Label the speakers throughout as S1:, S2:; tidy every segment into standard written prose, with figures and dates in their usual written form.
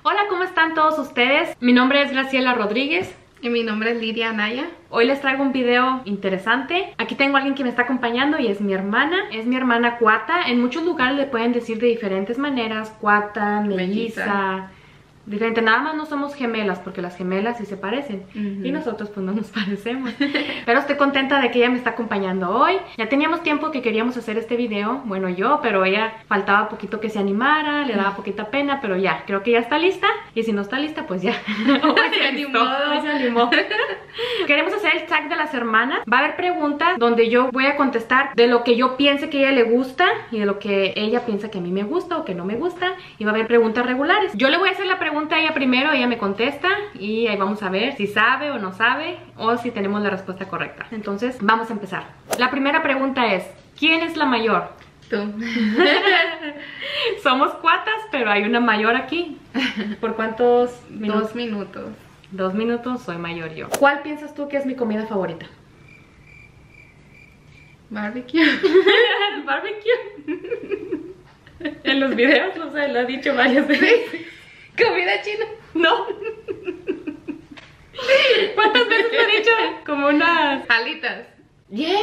S1: Hola, ¿cómo están todos ustedes? Mi nombre es Graciela Rodríguez.
S2: Y mi nombre es Lidia Anaya.
S1: Hoy les traigo un video interesante. Aquí tengo a alguien que me está acompañando y es mi hermana Cuata. En muchos lugares le pueden decir de diferentes maneras, Cuata, melliza, diferente. Nada más no somos gemelas, porque las gemelas sí se parecen y nosotros pues no nos parecemos. Pero estoy contenta de que ella me está acompañando hoy. Ya teníamos tiempo que queríamos hacer este video, bueno yo, pero ella faltaba poquito que se animara, le daba poquita pena, pero ya, creo que ya está lista. Y si no está lista, pues ya. Hoy se animó. Queremos hacer el tag de las hermanas. Va a haber preguntas donde yo voy a contestar de lo que yo piense que a ella le gusta y de lo que ella piensa que a mí me gusta o que no me gusta. Y va a haber preguntas regulares. Yo le voy a hacer la pregunta a ella primero, ella me contesta y ahí vamos a ver si sabe o no sabe o si tenemos la respuesta correcta. Entonces vamos a empezar. La primera pregunta es: ¿quién es la mayor?
S2: Tú.
S1: Somos cuatas, pero hay una mayor aquí. ¿Por cuántos minutos?
S2: 2 minutos.
S1: 2 minutos, soy mayor yo. ¿Cuál piensas tú que es mi comida favorita?
S2: Barbecue.
S1: Barbecue. En los videos, no sé, lo he dicho varias veces.
S2: Sí. Comida china.
S1: No. ¿Cuántas veces lo he dicho? Como unas...
S2: Alitas.
S1: ¡Yeah!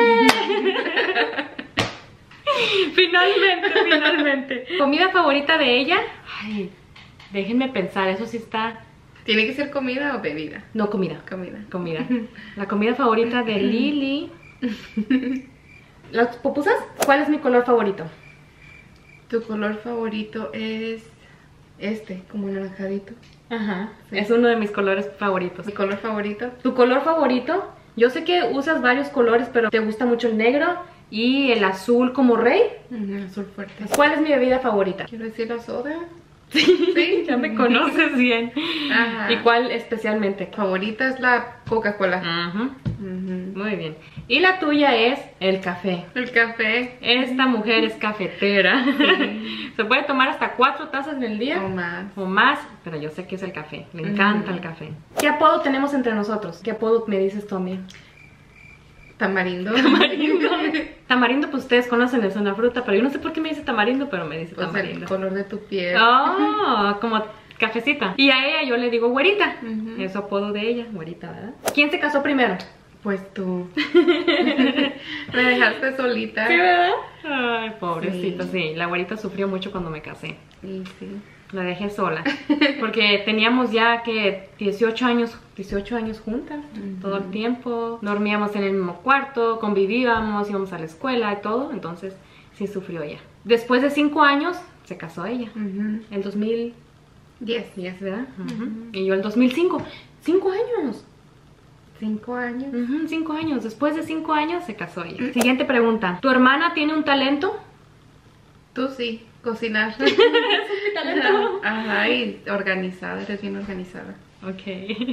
S1: Finalmente. ¿Comida favorita de ella? Ay, déjenme pensar, eso sí está...
S2: ¿Tiene que ser comida o bebida?
S1: No, comida.
S2: Comida.
S1: La comida favorita de Lily. ¿Las pupusas? ¿Cuál es mi color favorito?
S2: Tu color favorito es como naranjadito.
S1: Ajá,
S2: sí.
S1: Es uno de mis colores favoritos.
S2: ¿Mi color favorito?
S1: ¿Tu color favorito? Yo sé que usas varios colores, pero te gusta mucho el negro y el azul como rey.
S2: Azul fuerte.
S1: ¿Cuál es mi bebida favorita?
S2: Quiero decir la soda.
S1: Sí, ya me conoces bien.
S2: Ajá.
S1: ¿Y cuál especialmente?
S2: Favorita es la Coca-Cola.
S1: Muy bien. Y la tuya es el café.
S2: El café.
S1: Esta mujer es cafetera. Se puede tomar hasta 4 tazas en el día.
S2: O más.
S1: Pero yo sé que es el café. Le encanta el café. ¿Qué apodo tenemos entre nosotros? ¿Qué apodo me dices tú a mí?
S2: Tamarindo.
S1: Tamarindo, pues ustedes conocen, es una fruta, pero yo no sé por qué me dice tamarindo, pero me dice tamarindo.
S2: El color de tu piel.
S1: Oh, como cafecita. Y a ella yo le digo güerita. Es su apodo de ella, güerita, ¿verdad? ¿Quién se casó primero?
S2: Pues tú. Me dejaste solita.
S1: Sí, ¿verdad? Ay, pobrecita, sí. La güerita sufrió mucho cuando me casé.
S2: Sí, sí.
S1: La dejé sola. Porque teníamos ya que 18 años juntas. Todo el tiempo. Dormíamos en el mismo cuarto, convivíamos, íbamos a la escuela y todo. Entonces, sí sufrió ella. Después de 5 años, se casó ella. En 2010, ¿verdad? Y yo en 2005. 5 años.
S2: 5 años.
S1: 5 años. Después de 5 años se casó ella. Siguiente pregunta. ¿Tu hermana tiene un talento?
S2: Tú sí, cocinar.
S1: ¿Es mi talento?
S2: Ajá, y organizada, eres bien organizada.
S1: Ok.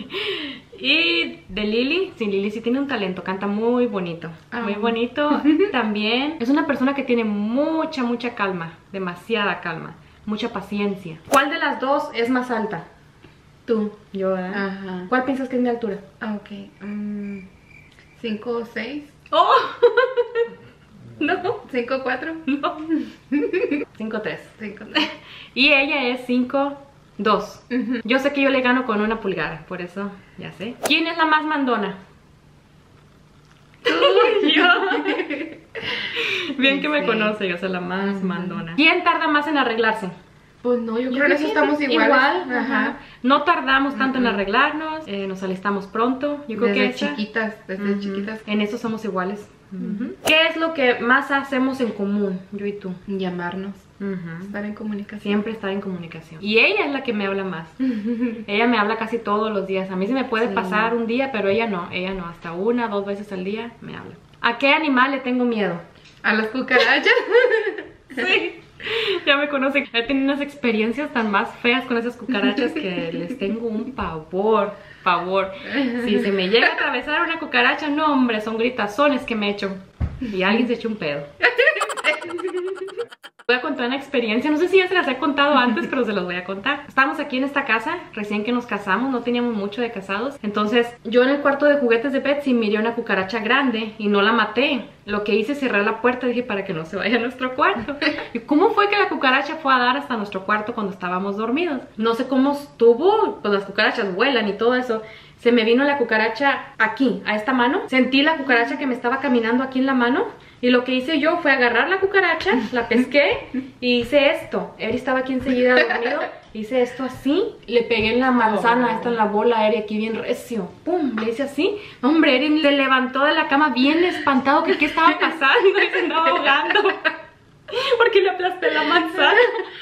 S1: Y de Lily, sí, Lily sí tiene un talento, canta muy bonito. Muy bonito también. Es una persona que tiene mucha calma, demasiada calma, mucha paciencia. ¿Cuál de las dos es más alta?
S2: Tú.
S1: Yo, ¿eh?
S2: Ajá.
S1: ¿Cuál piensas que es mi altura?
S2: Ok. 5 o 6.
S1: ¡Oh! No.
S2: 5 o 4.
S1: No. 5'3".
S2: 5'3".
S1: Y ella es 5'2". Yo sé que yo le gano con 1 pulgada, por eso ya sé. ¿Quién es la más mandona? Yo. Bien que me conoce, yo soy la más mandona. ¿Quién tarda más en arreglarse?
S2: Pues no, yo creo que en eso estamos iguales.
S1: Ajá. No tardamos tanto en arreglarnos, nos alistamos pronto. Yo creo
S2: desde
S1: que
S2: chiquitas, chiquitas.
S1: En eso somos iguales. ¿Qué es lo que más hacemos en común, yo y tú?
S2: Llamarnos. Estar en comunicación.
S1: Siempre estar en comunicación. Y ella es la que me habla más. Ella me habla casi todos los días. A mí se me puede pasar un día, pero ella no. Hasta 1 o 2 veces al día me habla. ¿A qué animal le tengo miedo?
S2: ¿A las cucarachas?
S1: Sí. Ya me conocen. He tenido unas experiencias tan más feas con esas cucarachas que les tengo un pavor. Si se me llega a atravesar una cucaracha, no hombre, son gritazones que me echo. Y alguien se echó un pedo. Voy a contar una experiencia, no sé si ya se las he contado antes, pero se los voy a contar. Estábamos aquí en esta casa, recién que nos casamos, no teníamos mucho de casados. Entonces, yo en el cuarto de juguetes de Betsy miré una cucaracha grande y no la maté. Lo que hice, cerré la puerta, dije, para que no se vaya a nuestro cuarto. ¿Y cómo fue que la cucaracha fue a dar hasta nuestro cuarto cuando estábamos dormidos? No sé cómo estuvo, pues las cucarachas vuelan y todo eso. Se me vino la cucaracha aquí, a esta mano. Sentí la cucaracha que me estaba caminando aquí en la mano. Y lo que hice yo fue agarrar la cucaracha, la pesqué y hice esto. Eri estaba aquí enseguida dormido. Hice esto así, le pegué en la manzana, esta en la bola a Eri aquí bien recio. Pum, le hice así. Hombre, Eri se levantó de la cama bien espantado que qué estaba pasando y se andaba ahogando. Porque le aplasté la manzana.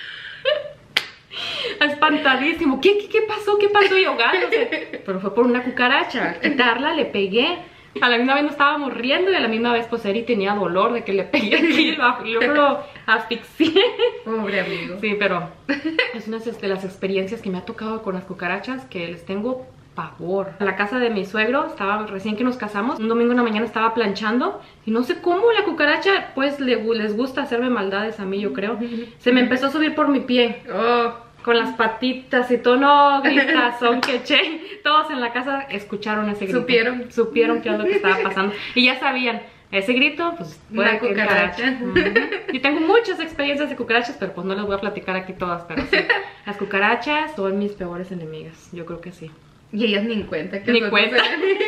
S1: Espantadísimo. ¿Qué pasó? ¿Qué pasó? Y ahogándose. Pero fue por una cucaracha. Al quitarla le pegué. A la misma vez nos estábamos riendo y a la misma vez pues Eri tenía dolor de que le pegué aquí. Luego lo asfixié.
S2: Pobre amigo.
S1: Sí, pero es una de las experiencias que me ha tocado con las cucarachas que les tengo pavor. En la casa de mi suegro, estaba recién que nos casamos, un domingo en la mañana estaba planchando y no sé cómo la cucaracha pues les gusta hacerme maldades a mí, yo creo. Se me empezó a subir por mi pie. Con las patitas y todo, no, gritazón que eché. Todos en la casa escucharon ese grito. Supieron qué es lo que estaba pasando. Y ya sabían, ese grito, pues,
S2: una cucaracha.
S1: Y tengo muchas experiencias de cucarachas, pero pues no les voy a platicar aquí todas, pero sí. Las cucarachas son mis peores enemigas, yo creo que sí.
S2: Y ellas ni en cuenta.
S1: Ni cuenta.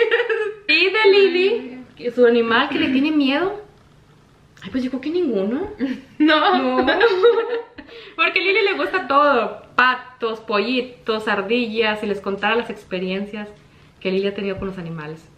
S1: Y de Lily, su animal que le tiene miedo. Ay, pues yo creo que ninguno.
S2: No.
S1: Porque a Lily le gusta todo. Patos, pollitos, ardillas. Si les contara las experiencias que Lily ha tenido con los animales.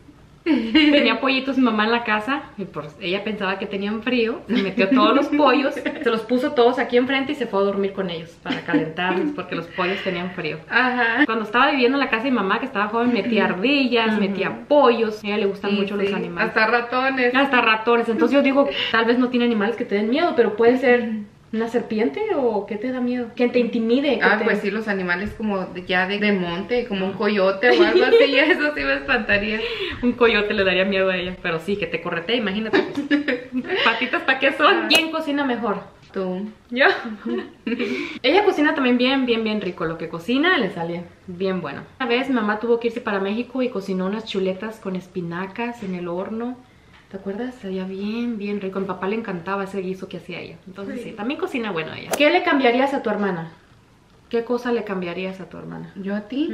S1: Tenía pollitos mi mamá en la casa y pues ella pensaba que tenían frío. Se metió todos los pollos, se los puso todos aquí enfrente y se fue a dormir con ellos para calentarlos porque los pollos tenían frío.
S2: Ajá.
S1: Cuando estaba viviendo en la casa de mi mamá, que estaba joven, metía ardillas, metía pollos. A ella le gustan mucho los animales.
S2: Hasta ratones.
S1: Hasta ratones. Entonces yo digo, tal vez no tiene animales que te den miedo, pero puede ser ¿una serpiente o qué te da miedo? Que te intimide.
S2: Pues sí, los animales como ya de monte, como un coyote o algo así, eso sí me espantaría.
S1: Un coyote le daría miedo a ella, pero sí, que te corretee, imagínate. Pues. Patitas, ¿para qué son? ¿Quién cocina mejor?
S2: Tú.
S1: ¿Yo? Ella cocina también bien rico. Lo que cocina le sale bien bueno. Una vez mi mamá tuvo que irse para México y cocinó unas chuletas con espinacas en el horno. ¿Te acuerdas? Sabía bien rico. A mi papá le encantaba ese guiso que hacía ella. Entonces sí, también cocina bueno ella. ¿Qué le cambiarías a tu hermana? ¿Qué cosa le cambiarías a tu hermana?
S2: ¿Yo a ti?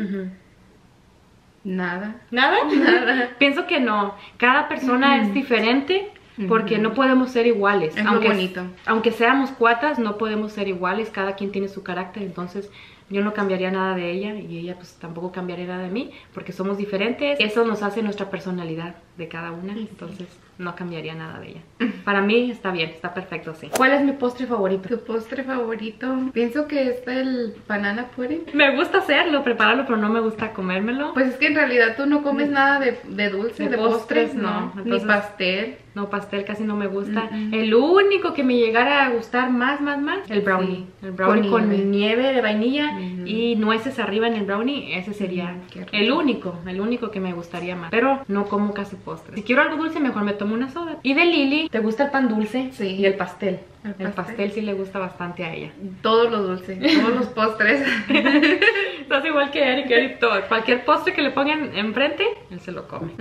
S2: Nada.
S1: ¿Nada?
S2: Nada.
S1: Pienso que no. Cada persona es diferente porque no podemos ser iguales.
S2: Es muy bonito.
S1: Aunque seamos cuatas, no podemos ser iguales. Cada quien tiene su carácter. Entonces yo no cambiaría nada de ella y ella pues tampoco cambiaría nada de mí porque somos diferentes. Eso nos hace nuestra personalidad de cada una. Entonces no cambiaría nada de ella. Para mí está bien, está perfecto así. ¿Cuál es mi postre favorito?
S2: ¿Tu postre favorito? Pienso que es el banana pudding.
S1: Me gusta hacerlo, prepararlo, pero no me gusta comérmelo.
S2: Pues es que en realidad tú no comes nada de dulce, de postres, no.
S1: Entonces,
S2: ni pastel.
S1: No, pastel casi no me gusta. El único que me llegara a gustar más, el brownie. Sí. El brownie con nieve de vainilla y nueces arriba en el brownie. Ese sería el único que me gustaría más. Pero no como casi postres. Si quiero algo dulce, mejor me tomo una soda. Y de Lily, ¿te gusta el pan dulce?
S2: Sí.
S1: Y el pastel. El pastel sí le gusta bastante a ella.
S2: Todo lo dulce, todos los postres.
S1: Estás igual que Eric, todo. Cualquier postre que le pongan enfrente, él se lo come.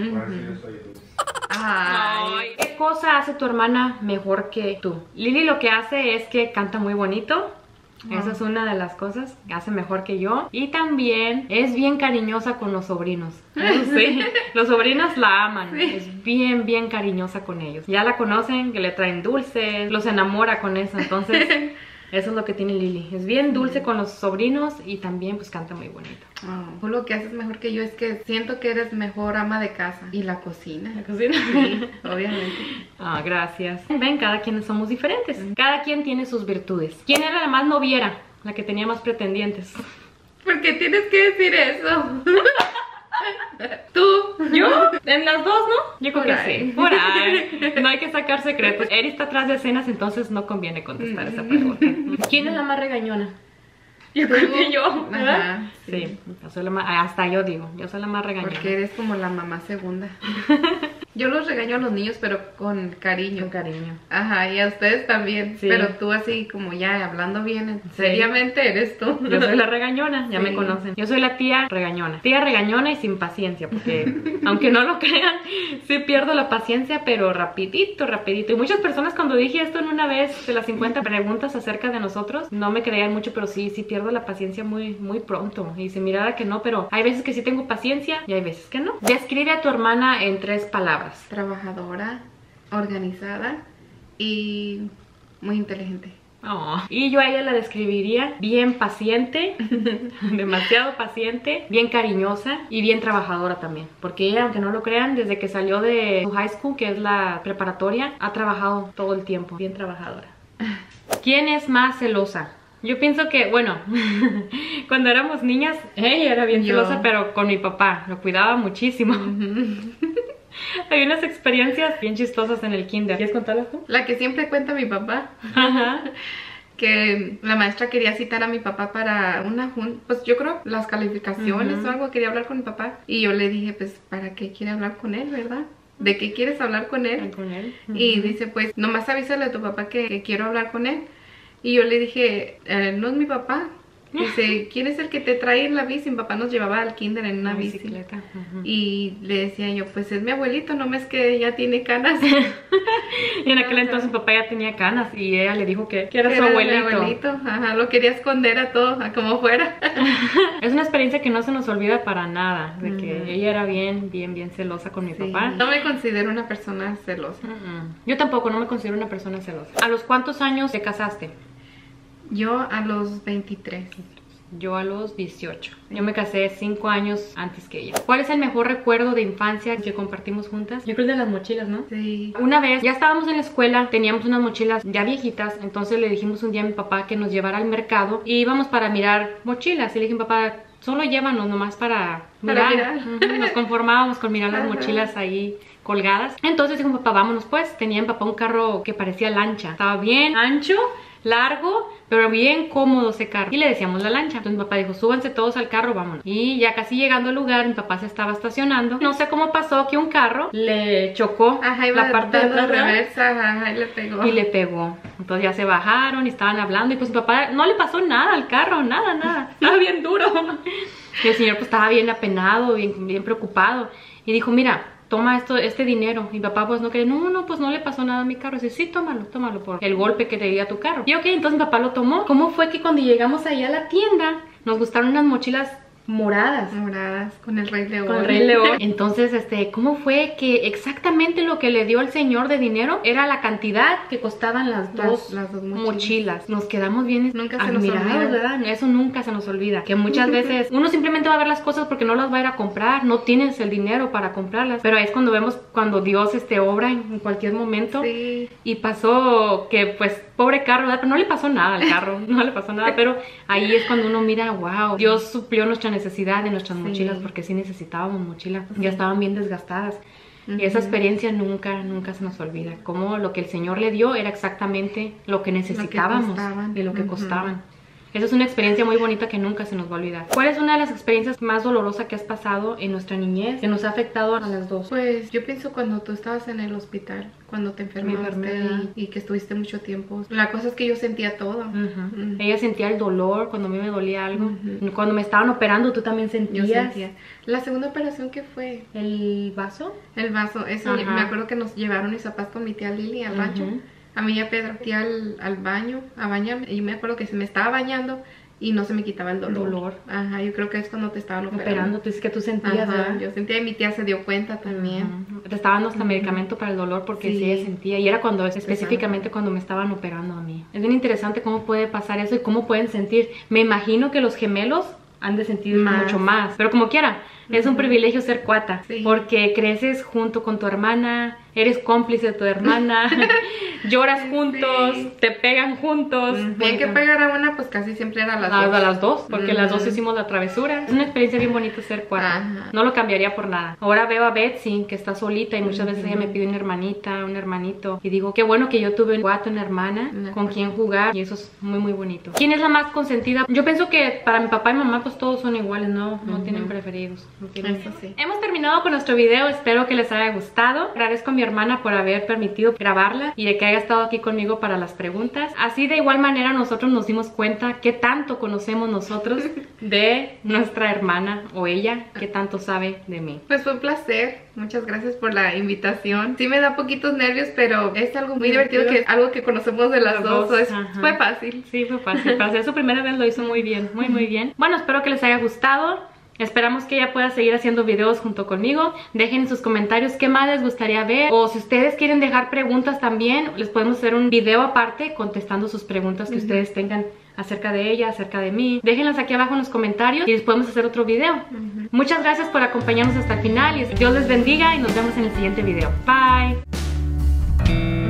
S1: Ay. ¿Qué cosa hace tu hermana mejor que tú? Lily lo que hace es que canta muy bonito. Esa es una de las cosas que hace mejor que yo. Y también es bien cariñosa con los sobrinos. Eso sí, los sobrinos la aman. Sí. Es bien cariñosa con ellos. Ya la conocen, que le traen dulces, los enamora con eso. Entonces, eso es lo que tiene Lily. Es bien dulce con los sobrinos y también pues canta muy bonito.
S2: Tú lo que haces mejor que yo es que siento que eres mejor ama de casa. Y la cocina.
S1: ¿La cocina?
S2: Sí, obviamente.
S1: Gracias. Ven, cada quien somos diferentes. Cada quien tiene sus virtudes. ¿Quién era la más noviera? La que tenía más pretendientes.
S2: ¿Por qué tienes que decir eso? ¿Tú?
S1: ¿Yo? En las dos, ¿no? Yo creo que sí. Por ahí. No hay que sacar secretos. Eri está atrás de escenas, entonces no conviene contestar esa pregunta. ¿Quién es la más regañona? Yo creo que yo, ¿verdad?
S2: Ajá,
S1: sí. Yo soy la más, hasta yo digo, yo soy la más regañona.
S2: Porque eres como la mamá segunda. Yo los regaño a los niños, pero con cariño.
S1: Con cariño.
S2: Ajá, y a ustedes también.
S1: Sí.
S2: Pero tú así como ya hablando bien, seriamente eres tú.
S1: Yo soy la regañona, ya
S2: Sí.
S1: me conocen. Yo soy la tía regañona. Tía regañona y sin paciencia, porque aunque no lo crean, sí pierdo la paciencia, pero rapidito, rapidito. Y muchas personas cuando dije esto en una vez de las 50 preguntas acerca de nosotros, no me creían mucho, pero sí pierdo la paciencia muy, muy pronto. Y se mirara que no, pero hay veces que sí tengo paciencia y hay veces que no. Describe a tu hermana en 3 palabras.
S2: Trabajadora, organizada y muy inteligente.
S1: Oh. Y yo a ella la describiría bien paciente, demasiado paciente, bien cariñosa y bien trabajadora también. Porque ella, aunque no lo crean, desde que salió de su high school, que es la preparatoria, ha trabajado todo el tiempo, bien trabajadora. ¿Quién es más celosa? Yo pienso que, bueno, cuando éramos niñas, ella era bien celosa, pero con mi papá, lo cuidaba muchísimo. Hay unas experiencias bien chistosas en el kinder. ¿Quieres contarlas tú?
S2: La que siempre cuenta mi papá.
S1: Ajá.
S2: Que la maestra quería citar a mi papá para una junta, pues yo creo las calificaciones o algo, quería hablar con mi papá. Y yo le dije, pues, ¿para qué quiere hablar con él, verdad? ¿De qué quieres hablar con él?
S1: Con él.
S2: Y dice, pues, nomás avísale a tu papá que quiero hablar con él. Y yo le dije, no es mi papá. Dice, ¿quién es el que te trae en la bici? Mi papá nos llevaba al kinder en una
S1: bicicleta.
S2: Y le decía yo, pues es mi abuelito, no es que ya tiene canas.
S1: Y en aquel entonces mi papá ya tenía canas y ella le dijo que era su abuelito.
S2: Ajá, lo quería esconder a todo, a como fuera.
S1: Es una experiencia que no se nos olvida para nada, de que ella era bien celosa con mi papá.
S2: No me considero una persona celosa.
S1: Yo tampoco, no me considero una persona celosa. ¿A los cuántos años te casaste?
S2: Yo a los 23.
S1: Yo a los 18. Yo me casé 5 años antes que ella. ¿Cuál es el mejor recuerdo de infancia que compartimos juntas? Yo creo el de las mochilas, ¿no?
S2: Sí.
S1: Una vez, ya estábamos en la escuela, teníamos unas mochilas ya viejitas, entonces le dijimos un día a mi papá que nos llevara al mercado y íbamos para mirar mochilas. Y le dije, papá, solo llévanos nomás para mirar. Nos conformábamos con mirar las mochilas ahí colgadas. Entonces dijo, papá, vámonos pues. Tenía mi papá un carro que parecía lancha. Estaba bien ancho, largo, pero bien cómodo ese carro. Y le decíamos la lancha. Entonces mi papá dijo, súbanse todos al carro, vámonos. Y ya casi llegando al lugar, mi papá se estaba estacionando. No sé cómo pasó que un carro le chocó la parte de atrás,
S2: reversa, y le pegó.
S1: Y le pegó. Entonces ya se bajaron y estaban hablando. Y pues mi papá no le pasó nada al carro, nada. Estaba bien duro. Y el señor pues estaba bien apenado, bien preocupado. Y dijo, mira, toma este dinero. Mi papá pues no quería, no, pues no le pasó nada a mi carro. Dice, sí, tómalo por el golpe que te dio a tu carro. Y ok, entonces mi papá lo tomó. ¿Cómo fue que cuando llegamos ahí a la tienda nos gustaron unas mochilas moradas?
S2: Moradas, con el Rey León.
S1: Con el Rey León. Entonces, ¿cómo fue que exactamente lo que le dio el señor de dinero era la cantidad que costaban las dos mochilas? Nos quedamos bien
S2: nunca se nos olvida,
S1: ¿verdad? Eso nunca se nos olvida. Que muchas veces uno simplemente va a ver las cosas porque no las va a ir a comprar, no tienes el dinero para comprarlas. Pero ahí es cuando vemos cuando Dios obra en cualquier momento.
S2: Sí.
S1: Y pasó que, pues, pobre carro, ¿verdad? Pero no le pasó nada al carro, no le pasó nada. Pero ahí es cuando uno mira, wow, Dios suplió nuestra necesidad de nuestras mochilas, porque sí necesitábamos mochilas, ya estaban bien desgastadas. Y esa experiencia nunca se nos olvida. Como lo que el Señor le dio era exactamente lo que necesitábamos y lo que costaban. Esa es una experiencia muy bonita que nunca se nos va a olvidar. ¿Cuál es una de las experiencias más dolorosas que has pasado en nuestra niñez, que nos ha afectado a las dos?
S2: Pues yo pienso cuando tú estabas en el hospital, cuando te enfermaste y que estuviste mucho tiempo. La cosa es que yo sentía todo.
S1: Ella sentía el dolor cuando a mí me dolía algo. Cuando me estaban operando, tú también sentías.
S2: Yo sentía. La segunda operación, ¿qué fue?
S1: ¿El vaso?
S2: El vaso, eso. Me acuerdo que nos llevaron mis papás con mi tía Lili al rancho. A mí y a Pedro, tía al baño, a bañarme. Y me acuerdo que se me estaba bañando y no se me quitaba el dolor. Ajá, yo creo que es cuando te estaban operando.
S1: Es que tú sentías, ¿verdad?
S2: Yo sentía y mi tía se dio cuenta también.
S1: Te estaban dando hasta medicamento para el dolor porque sí ella sentía. Y era específicamente cuando me estaban operando a mí. Es bien interesante cómo puede pasar eso y cómo pueden sentir. Me imagino que los gemelos han de sentir mucho más. Pero como quiera, es un privilegio ser cuata. Porque creces junto con tu hermana, eres cómplice de tu hermana. lloras juntos, te pegan juntos.
S2: Bien que pegar a una, pues casi siempre era a las dos.
S1: A las dos, porque las dos hicimos la travesura. Es una experiencia bien bonita ser cuata. No lo cambiaría por nada. Ahora veo a Betsy, que está solita, y muchas veces ella me pide una hermanita, un hermanito. Y digo, qué bueno que yo tuve un cuate, una hermana, con quien jugar. Y eso es muy, muy bonito. ¿Quién es la más consentida? Yo pienso que para mi papá y mamá, pues todos son iguales, no tienen preferidos. No tienen...
S2: Eso sí.
S1: Hemos terminado con nuestro video. Espero que les haya gustado. Agradezco a mi hermana por haber permitido grabarla y de que haya estado aquí conmigo para las preguntas. Así de igual manera nosotros nos dimos cuenta qué tanto conocemos nosotros de nuestra hermana o ella, qué tanto sabe de mí.
S2: Pues fue un placer. Muchas gracias por la invitación. Sí me da poquitos nervios, pero es algo muy divertido, que es algo que conocemos de las dos. Fue fácil.
S1: Sí, fue fácil. Para hacer su primera vez lo hizo muy bien, muy bien. Bueno, espero que les haya gustado. Esperamos que ella pueda seguir haciendo videos junto conmigo. Dejen en sus comentarios qué más les gustaría ver. O si ustedes quieren dejar preguntas también, les podemos hacer un video aparte contestando sus preguntas que ustedes tengan acerca de ella, acerca de mí. Déjenlas aquí abajo en los comentarios y les podemos hacer otro video. Muchas gracias por acompañarnos hasta el final y Dios les bendiga y nos vemos en el siguiente video. Bye.